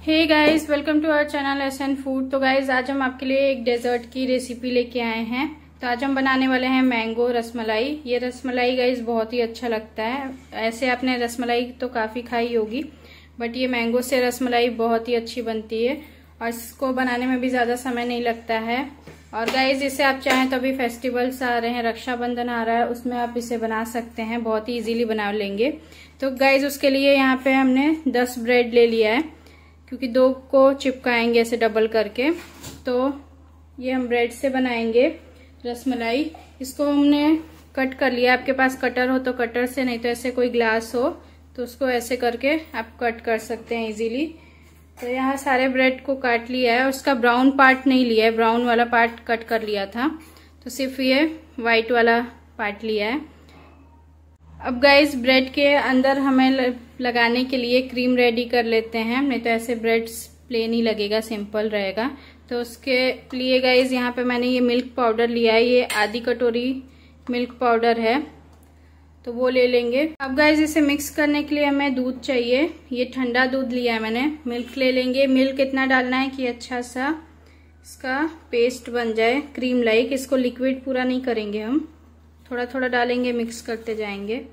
Hey guys, welcome to our channel SN food. तो guys आज हम आपके लिए एक डेजर्ट की रेसिपी लेके आए हैं। तो आज हम बनाने वाले हैं मैंगो रसमलाई। ये रसमलाई गाइस बहुत ही अच्छा लगता है। ऐसे आपने रसमलाई तो काफी खाई होगी, बट ये मैंगो से रसमलाई बहुत ही अच्छी बनती है और इसको बनाने में भी ज्यादा समय नहीं लगता है। और गाइज इसे आप चाहें तो अभी फेस्टिवल्स आ रहे हैं, रक्षाबंधन आ रहा है, उसमें आप इसे बना सकते हैं, बहुत ही इजीली बना लेंगे। तो गाइज उसके लिए यहाँ पे हमने 10 ब्रेड ले लिया है, क्योंकि 2 को चिपकाएंगे ऐसे डबल करके। तो ये हम ब्रेड से बनाएंगे रसमलाई। इसको हमने कट कर लिया। आपके पास कटर हो तो कटर से, नहीं तो ऐसे कोई ग्लास हो तो उसको ऐसे करके आप कट कर सकते हैं इजीली। तो यहाँ सारे ब्रेड को काट लिया है। उसका ब्राउन पार्ट नहीं लिया है, ब्राउन वाला पार्ट कट कर लिया था, तो सिर्फ ये व्हाइट वाला पार्ट लिया है। अब गाइस ब्रेड के अंदर हमें लगाने के लिए क्रीम रेडी कर लेते हैं, नहीं तो ऐसे ब्रेड प्लेन ही लगेगा, सिंपल रहेगा। तो उसके लिए गाइस यहाँ पे मैंने ये मिल्क पाउडर लिया है, ये आधी कटोरी मिल्क पाउडर है, तो वो ले लेंगे। अब गाइस इसे मिक्स करने के लिए हमें दूध चाहिए। ये ठंडा दूध लिया है मैंने। मिल्क ले लेंगे। मिल्क इतना डालना है कि अच्छा सा इसका पेस्ट बन जाए, क्रीम लाइक। इसको लिक्विड पूरा नहीं करेंगे हम, थोड़ा थोड़ा डालेंगे, मिक्स करते जाएंगे।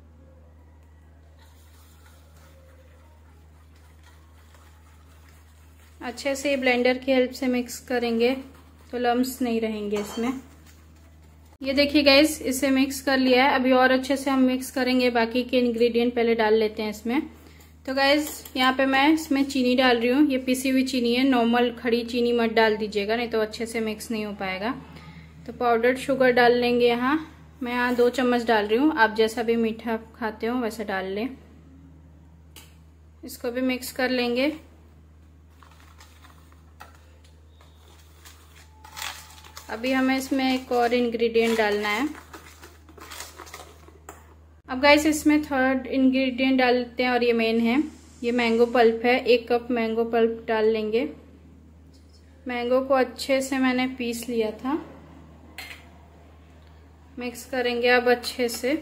अच्छे से ब्लेंडर की हेल्प से मिक्स करेंगे तो लम्स नहीं रहेंगे इसमें। ये देखिए गाइस, इसे मिक्स कर लिया है। अभी और अच्छे से हम मिक्स करेंगे, बाकी के इंग्रेडिएंट पहले डाल लेते हैं इसमें। तो गाइस यहाँ पे मैं इसमें चीनी डाल रही हूँ। ये पिसी हुई चीनी है, नॉर्मल खड़ी चीनी मत डाल दीजिएगा, नहीं तो अच्छे से मिक्स नहीं हो पाएगा। तो पाउडर्ड शुगर डाल लेंगे यहाँ। मैं यहाँ 2 चम्मच डाल रही हूँ, आप जैसा भी मीठा खाते हो वैसा डाल लें। इसको भी मिक्स कर लेंगे। अभी हमें इसमें एक और इंग्रेडिएंट डालना है। अब गाइस इसमें थर्ड इंग्रेडिएंट डालते हैं, और ये मेन है, ये मैंगो पल्प है। 1 कप मैंगो पल्प डाल लेंगे। मैंगो को अच्छे से मैंने पीस लिया था। मिक्स करेंगे अब अच्छे से।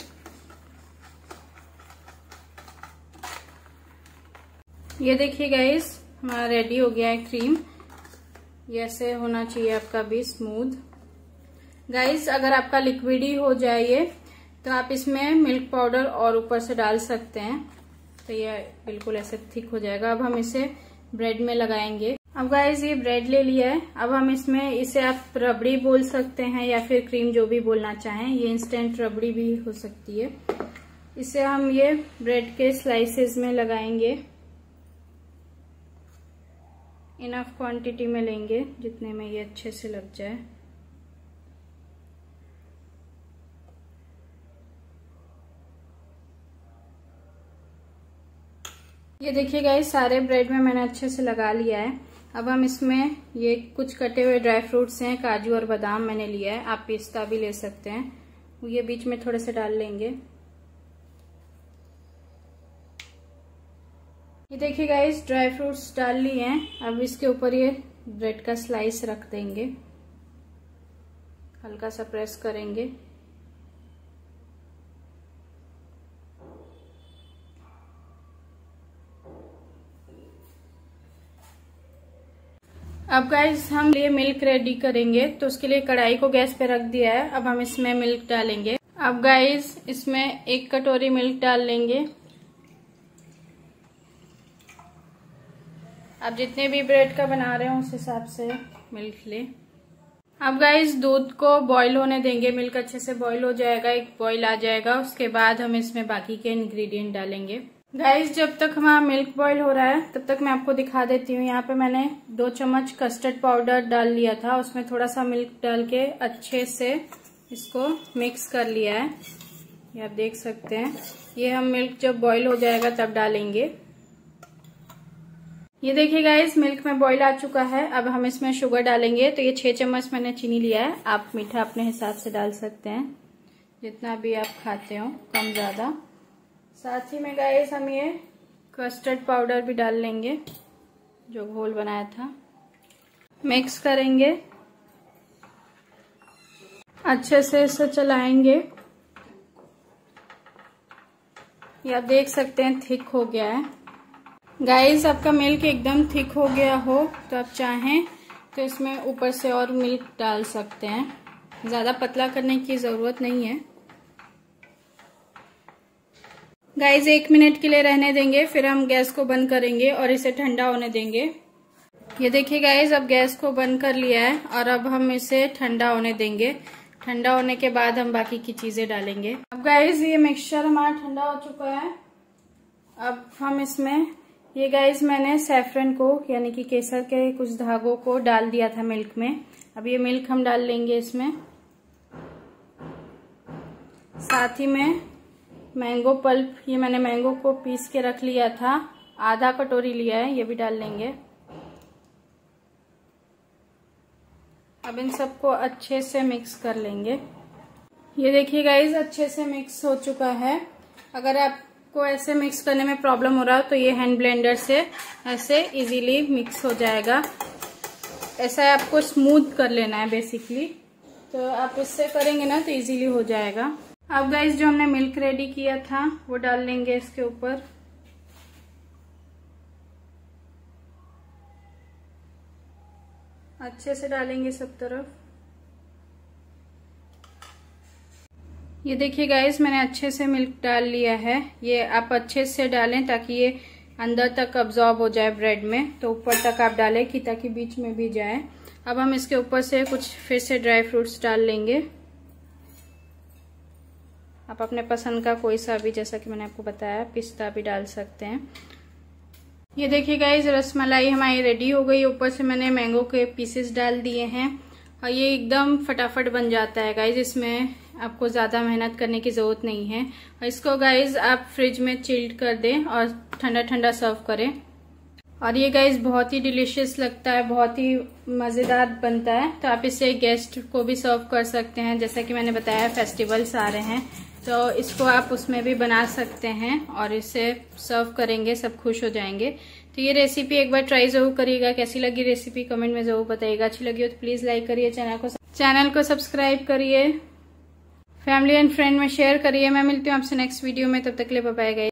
ये देखिए गाइस, हमारा रेडी हो गया है क्रीम। ये ऐसे होना चाहिए आपका भी स्मूथ। गाइस अगर आपका लिक्विड ही हो जाए ये, तो आप इसमें मिल्क पाउडर और ऊपर से डाल सकते हैं, तो ये बिल्कुल ऐसे थिक हो जाएगा। अब हम इसे ब्रेड में लगाएंगे। अब गाइस ये ब्रेड ले लिया है। अब हम इसमें, इसे आप रबड़ी बोल सकते हैं या फिर क्रीम, जो भी बोलना चाहें। ये इंस्टेंट रबड़ी भी हो सकती है। इसे हम ये ब्रेड के स्लाइसेस में लगाएंगे। इनफ क्वांटिटी में लेंगे, जितने में ये अच्छे से लग जाए। ये देखिए गाइस, सारे ब्रेड में मैंने अच्छे से लगा लिया है। अब हम इसमें ये कुछ कटे हुए ड्राई फ्रूट्स हैं, काजू और बादाम मैंने लिया है, आप पिस्ता भी ले सकते हैं। ये बीच में थोड़े से डाल लेंगे। ये देखिए गाइस, ड्राई फ्रूट्स डाल लिए हैं। अब इसके ऊपर ये ब्रेड का स्लाइस रख देंगे, हल्का सा प्रेस करेंगे। अब गाइस हम ये मिल्क रेडी करेंगे, तो उसके लिए कढ़ाई को गैस पे रख दिया है। अब हम इसमें मिल्क डालेंगे। अब गाइस इसमें 1 कटोरी मिल्क डाल लेंगे। आप जितने भी ब्रेड का बना रहे हो उस हिसाब से मिल्क ले। अब गाइस दूध को बॉईल होने देंगे। मिल्क अच्छे से बॉईल हो जाएगा, एक बॉईल आ जाएगा, उसके बाद हम इसमें बाकी के इंग्रेडिएंट डालेंगे। गाइस जब तक हमारा मिल्क बॉईल हो रहा है, तब तक मैं आपको दिखा देती हूँ। यहाँ पे मैंने 2 चम्मच कस्टर्ड पाउडर डाल लिया था, उसमें थोड़ा सा मिल्क डाल के अच्छे से इसको मिक्स कर लिया है। ये आप देख सकते हैं। ये हम मिल्क जब बॉईल हो जाएगा तब डालेंगे। ये देखिए गाइस, मिल्क में बॉईल आ चुका है। अब हम इसमें शुगर डालेंगे। तो ये 6 चम्मच मैंने चीनी लिया है, आप मीठा अपने हिसाब से डाल सकते हैं, जितना भी आप खाते हो, कम ज्यादा। साथ ही में गाइस हम ये कस्टर्ड पाउडर भी डाल लेंगे, जो घोल बनाया था। मिक्स करेंगे, अच्छे से इसे चलाएंगे। ये आप देख सकते हैं थिक हो गया है। गाइस आपका मिल्क एकदम थिक हो गया हो तो आप चाहें तो इसमें ऊपर से और मिल्क डाल सकते हैं, ज्यादा पतला करने की जरूरत नहीं है। गाइस 1 मिनट के लिए रहने देंगे, फिर हम गैस को बंद करेंगे और इसे ठंडा होने देंगे। ये देखिए गाइस अब गैस को बंद कर लिया है और अब हम इसे ठंडा होने देंगे। ठंडा होने के बाद हम बाकी की चीजें डालेंगे। अब गाइस ये मिक्सचर हमारा ठंडा हो चुका है। अब हम इसमें ये गाइस मैंने सैफरन को यानी कि केसर के कुछ धागों को डाल दिया था मिल्क में। अब ये मिल्क हम डाल लेंगे इसमें। साथ ही में मैंगो पल्प, ये मैंने मैंगो को पीस के रख लिया था, आधा कटोरी लिया है, ये भी डाल लेंगे। अब इन सबको अच्छे से मिक्स कर लेंगे। ये देखिए गाइस अच्छे से मिक्स हो चुका है। अगर आपको ऐसे मिक्स करने में प्रॉब्लम हो रहा हो तो ये हैंड ब्लेंडर से ऐसे इजीली मिक्स हो जाएगा। ऐसा आपको स्मूथ कर लेना है बेसिकली, तो आप इससे करेंगे ना तो इजीली हो जाएगा। अब गाइस जो हमने मिल्क रेडी किया था वो डाल लेंगे इसके ऊपर। अच्छे से डालेंगे सब तरफ। ये देखिए गाइस मैंने अच्छे से मिल्क डाल लिया है। ये आप अच्छे से डालें ताकि ये अंदर तक अब्जॉर्ब हो जाए ब्रेड में, तो ऊपर तक आप डालें कि ताकि बीच में भी जाए। अब हम इसके ऊपर से कुछ फिर से ड्राई फ्रूट्स डाल लेंगे। आप अपने पसंद का कोई सा भी, जैसा कि मैंने आपको बताया, पिस्ता भी डाल सकते हैं। ये देखिए गाइस रसमलाई हमारी रेडी हो गई। ऊपर से मैंने मैंगो के पीसेस डाल दिए हैं और ये एकदम फटाफट बन जाता है गाइस। इसमें आपको ज्यादा मेहनत करने की जरूरत नहीं है। और इसको गाइस आप फ्रिज में चिल्ड कर दें और ठंडा ठंडा सर्व करें। और ये गाइस बहुत ही डिलीशियस लगता है, बहुत ही मजेदार बनता है। तो आप इसे गेस्ट को भी सर्व कर सकते हैं। जैसा कि मैंने बताया फेस्टिवल्स आ रहे हैं तो इसको आप उसमें भी बना सकते हैं और इसे सर्व करेंगे, सब खुश हो जाएंगे। तो ये रेसिपी एक बार ट्राई जरूर करिएगा। कैसी लगी रेसिपी कमेंट में जरूर बताइएगा। अच्छी लगी हो तो प्लीज लाइक करिए, चैनल को सब्सक्राइब करिए, फैमिली एंड फ्रेंड में शेयर करिए। मैं मिलती हूँ आपसे नेक्स्ट वीडियो में, तब तक के लिए बाय बाय गाइस।